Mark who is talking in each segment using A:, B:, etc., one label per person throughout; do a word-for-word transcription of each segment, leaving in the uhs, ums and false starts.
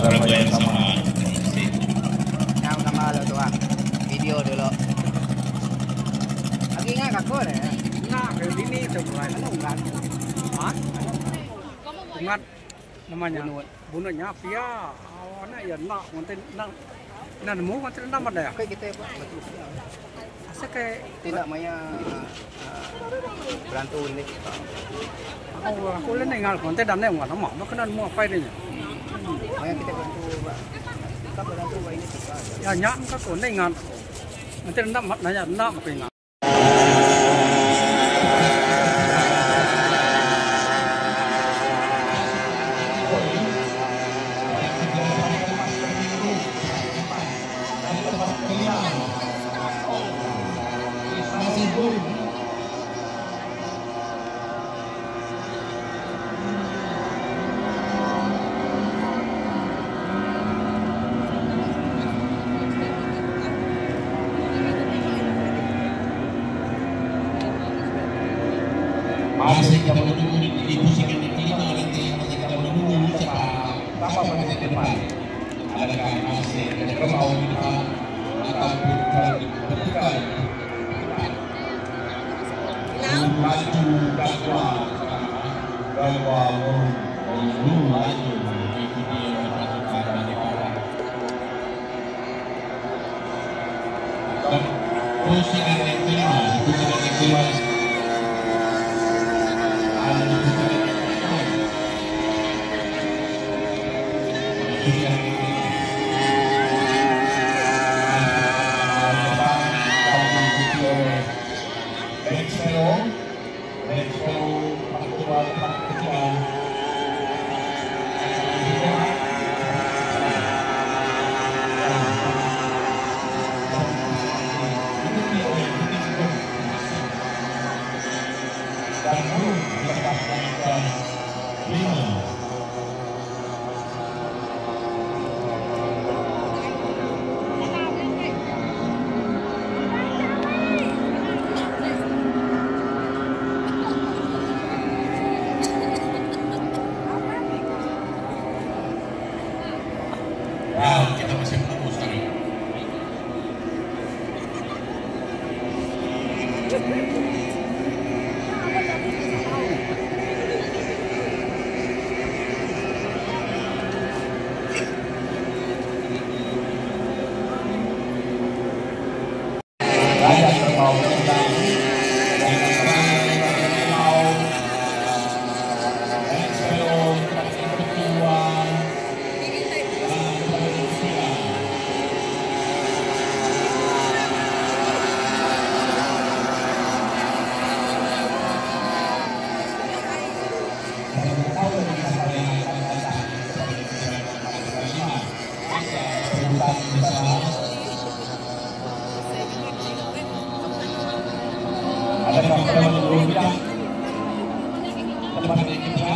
A: Surabaya sama
B: yang sama lo tuh ah video dulu lagi nggak kaku deh
C: Nah, kayak gini coba
B: enggak
C: Hah? Ingat namanya bunutnya Pia awalnya ya nak nanti nak nak nemu nanti nama deh
B: oke kita ya pak
C: asa kayak
B: tidak maya berantu ini
C: aku aku lên ngal nanti dan yang mana mau makan mau apa ini
B: maya kita bantu pak kita berantu ini
C: ya nyak ka ko nei ngal nanti nak mat nanya nak apa ngal
A: masih kita menunggu di posisi kelima nanti masih kita menunggu siapa apa pada depan adakah masih ada kerbau di depan ataupun bertukar laju dakwa dakwa lu laju itu dia pertukaran di bawah dan posisi yang kelima posisi yang kelima Wow, kita masih menunggu sekarang. Raja Kerbau tentang ada yang kita menunggu bidang tempat yang kita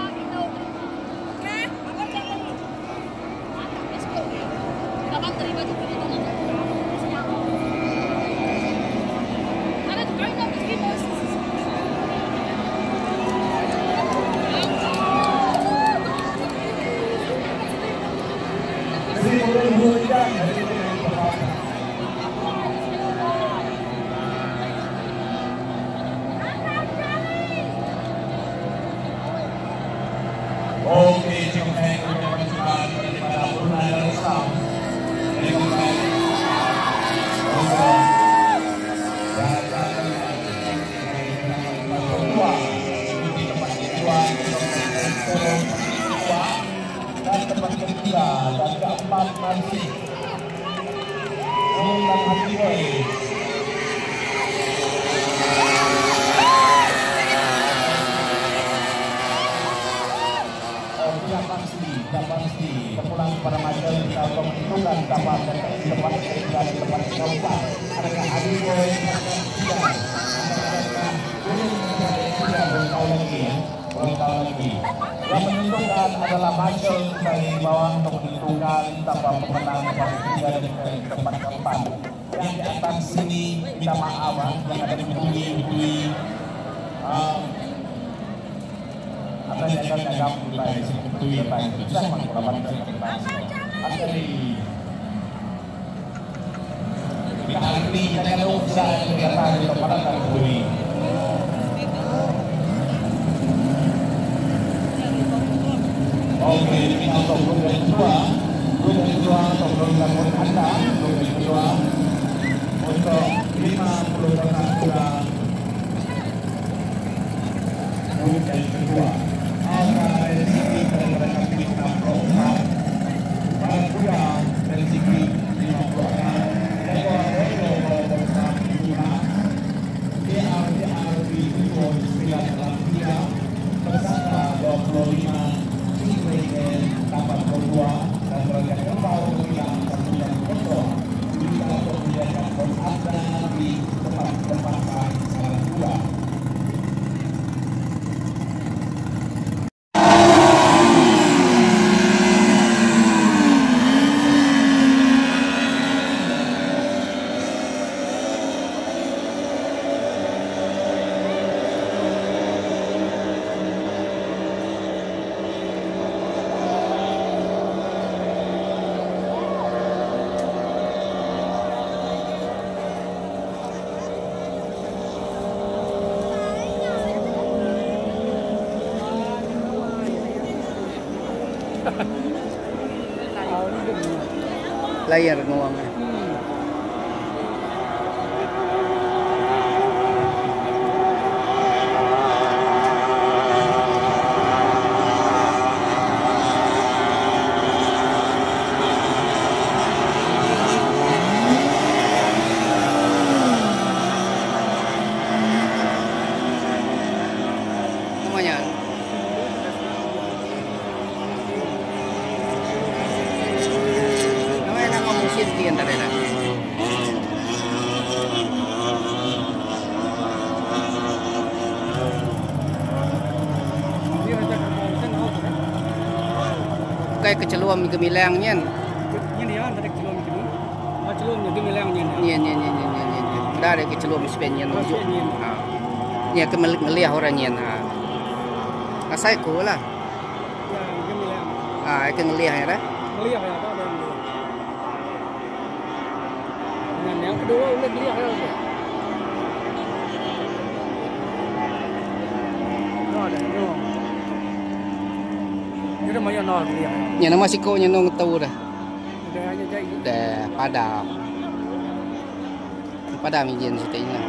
A: oke, cukup baik untuk perjuangan daripada Brunei Darussalam. Cukup baik untuk kedua di tempat kedua dan tempat ketiga dan keempat masih Bulan Hatiwai. Tidak pasti terpulang pada majelis kita untuk menentukan kapan dan tempat ketiga dan tempat keempat. Adakah Hatiwai tidak? Tidak beritahu lagi, beritahu lagi. Yang menentukan adalah majelis dari bawah untuk menentukan tempat pemenang tempat ketiga dan tempat keempat. Yang di atas sini minta maaf yang ada di bumi bumi Atas akan agam mulai sebetulnya baik bisa mengkorbankan kebebasan. Asli. Kita ini kita ada usaha yang kita ada kepada kami. Oke, kita untuk grup kedua, grup kedua untuk program Anda, grup kedua untuk lima puluh orang kuda. Grup kedua, angka dari segi mereka kita program para kuda dari segi lima puluh orang. Jagoan Royal program kedua, D R D R B itu sembilan dalam tiga bersama dua puluh lima. Dapat berdua dan mereka kembali dengan satu yang kontrol juga untuk menjadikan bom ada di tempat-tempat salah dua.
B: Layar nguangnya. Lumayan. Di antara na. Kayak keceluam gemilang niyan.
C: Yan yan, dari keceluam itu. Keceluam gemilang niyan.
B: Niyan niyan niyan niyan niyan. Dari keceluam Spain niyan. Ah. Niya kemeliah orang niyan. Ah. Kasay ko lah.
C: Ya, gemilang.
B: Ah, ikan ngeliah ya dah.
C: Ngeliah ya, ada yang ngeliah. Dan yang kedua udah ngeliah ya udah. No, ada, no. Jadi mau yang no ngeliah.
B: Nya nama siko nya nong tahu dah.
C: Udah aja jadi.
B: Dah padam. Padam izin situ ini.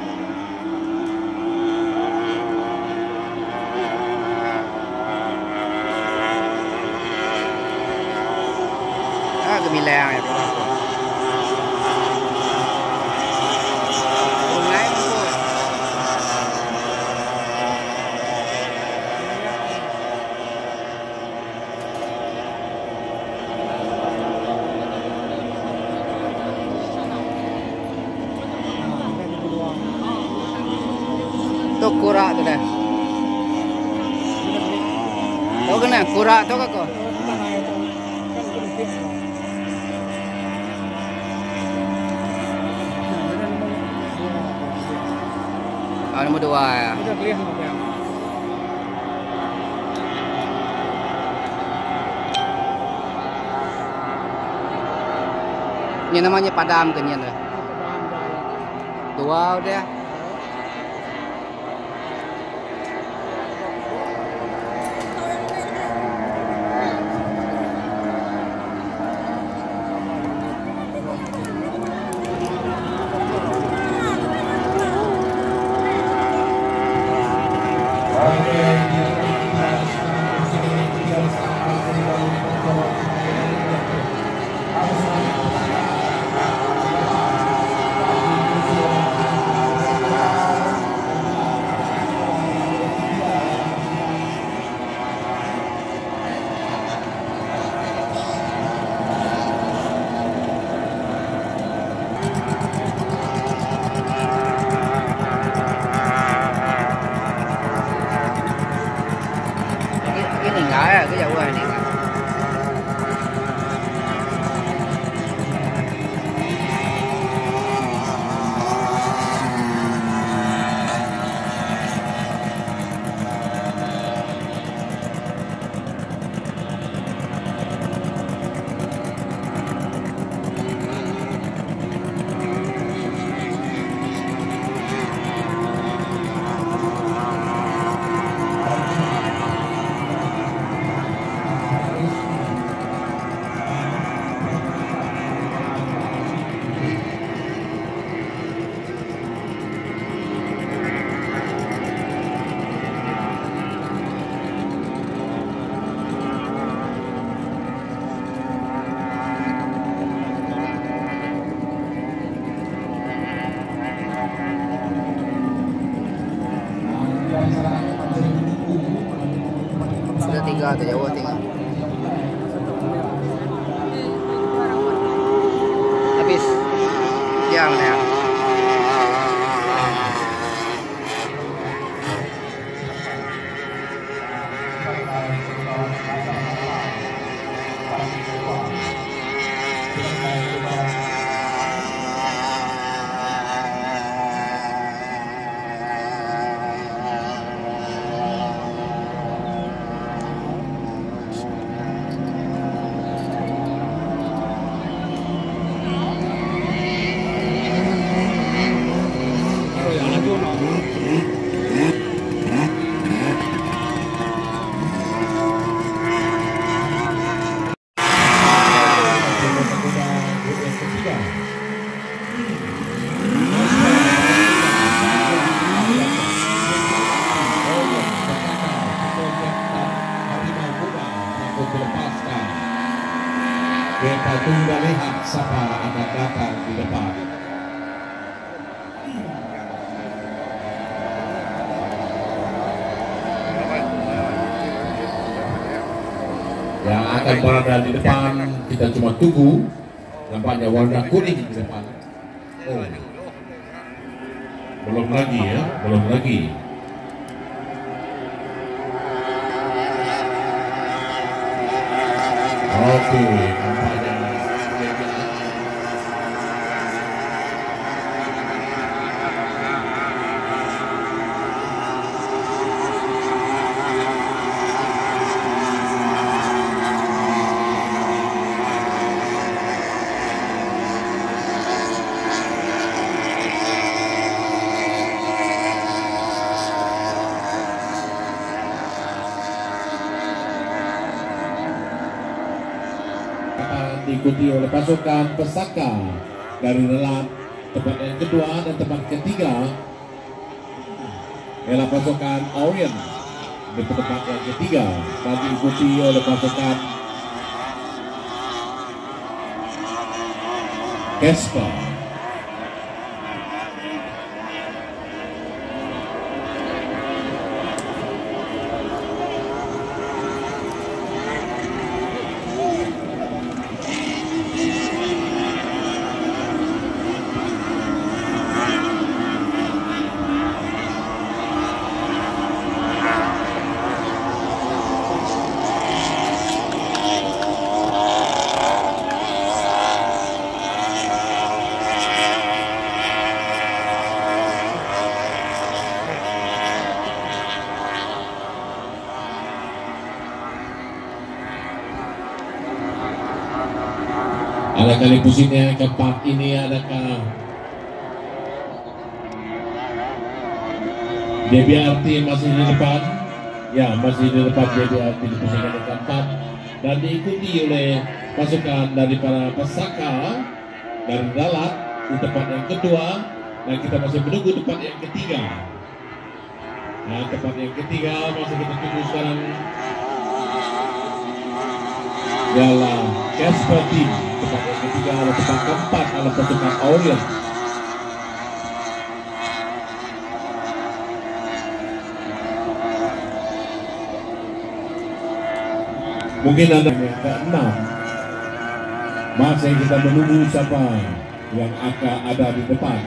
B: Ah, gemilang ya. Tuh kura tu dah. Tahu kena kura tu kau? Ah, nombor dua ya.
C: Udah kelihatan apa yang?
B: Ini namanya padam kan ya? Dua udah. lah jauh tinggal. Habis jam ya.
A: Kita tunggu lihat siapa akan datang di depan. Yang akan berada di depan kita cuma tunggu. Nampaknya warna kuning di depan. Oh. Belum lagi ya, belum lagi. Oke, nampaknya diikuti oleh pasukan Pesaka dari Relat, tempat yang kedua dan tempat ketiga ialah pasukan Orient di tempat yang ketiga dan diikuti oleh pasukan Casper. Ada kali pusingnya keempat ini adakah D B R T masih di depan? Ya, masih di depan D B R T di pusingnya yang keempat dan diikuti oleh pasukan dari para Pesaka dari Dalat di tempat yang kedua dan kita masih menunggu tempat yang ketiga. Nah, tempat yang ketiga masih kita tunggu sekarang ialah Casper Team. Tempat yang ketiga adalah tempat keempat adalah pasukan Orient. Mungkin ada yang keenam. Masih kita menunggu siapa yang akan ada di depan.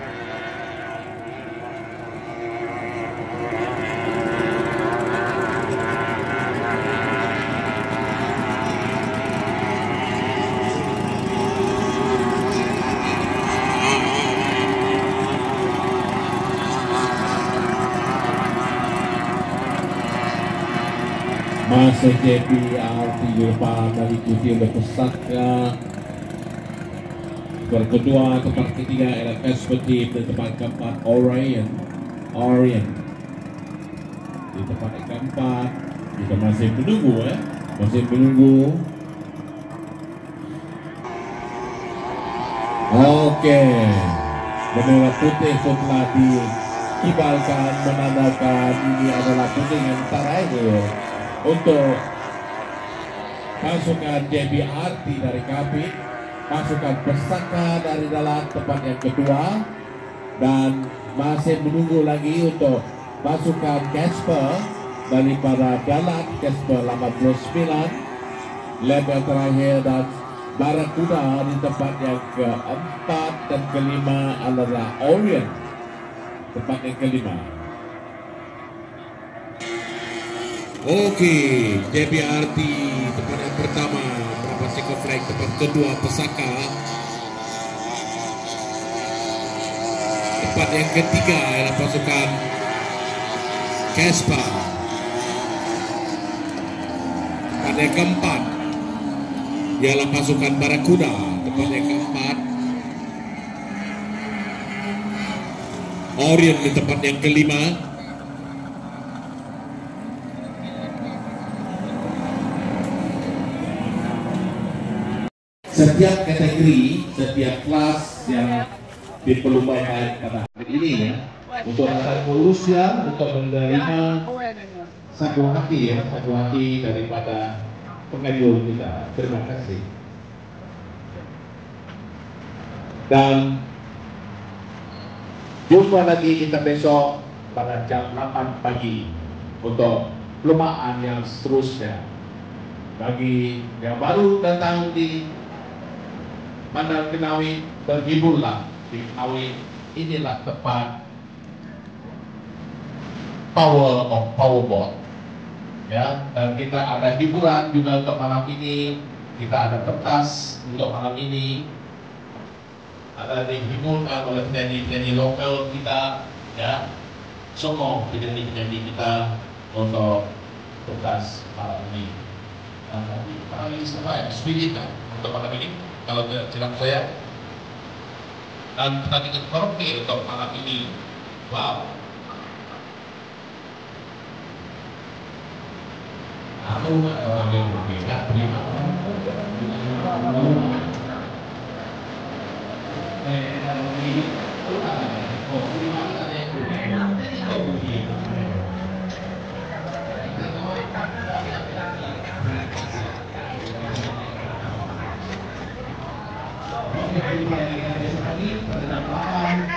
A: Masih J B R T di depan dari diikuti oleh Pesaka. Tempat kedua, tempat ketiga adalah Casper Team dan tempat keempat Orient. Orient. Di tempat yang keempat kita masih menunggu ya, masih menunggu. Oke, bendera putih telah dikibarkan menandakan ini adalah pusingan terakhir untuk pasukan D B R T dari Kapit, pasukan Pesaka dari Dalat tempat yang kedua, dan masih menunggu lagi untuk pasukan Casper daripada Dalat Casper delapan puluh sembilan. Lap yang terakhir dan Barakuda di tempat yang keempat dan kelima adalah Orient, tempat yang kelima.
D: Oke, J B R T tempat yang pertama berapa second flag, tempat kedua Pesaka, tempat yang ketiga adalah pasukan Casper, tempat yang keempat ialah pasukan Barakuda, tempat yang keempat Orient di tempat yang kelima.
A: Setiap kategori, setiap kelas yang diperlukan pada hari ini ya, untuk anak Malaysia untuk menerima satu hati ya, satu hati daripada pengajuan kita. Terima kasih. Dan jumpa lagi kita besok pada jam delapan pagi untuk perlumbaan yang seterusnya. Bagi yang baru datang di Bandar Kenawi, terhiburlah di Kenawi. Inilah tempat power of powerboat ya, dan kita ada hiburan juga untuk malam ini. Kita ada pentas untuk malam ini, ada dihiburkan oleh penyanyi-penyanyi lokal kita ya, sokong penyanyi-penyanyi kita untuk pentas malam ini. Nah, nanti malam ini sama ya, spirit kan untuk malam ini kalau tidak saya, dan pertandingan karaoke untuk malam ini. Wow. Aku orang yang berbeda terima. Pada